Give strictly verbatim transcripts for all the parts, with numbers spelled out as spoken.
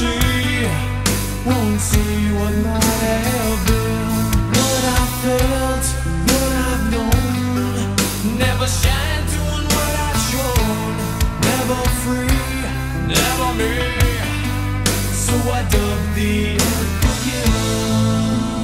see, won't see what might have been. What I felt, what I've known, never shine doing what I've shown. Never free, never me, so I dug the earth again.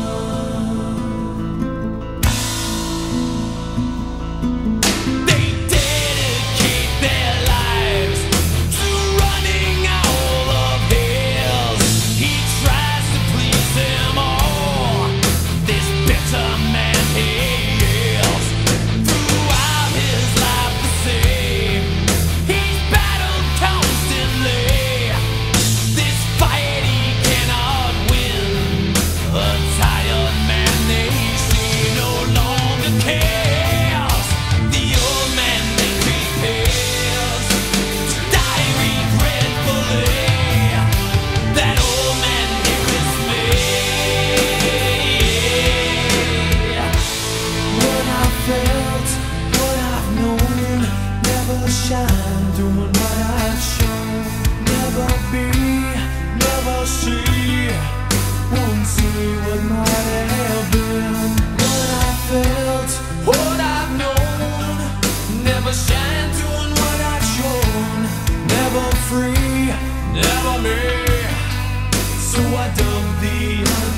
Shine, doing what I've shown. Never be, never see, won't see what might have been. What I felt, what I've known, never shine, doing what I've shown. Never free, never me, so I dug the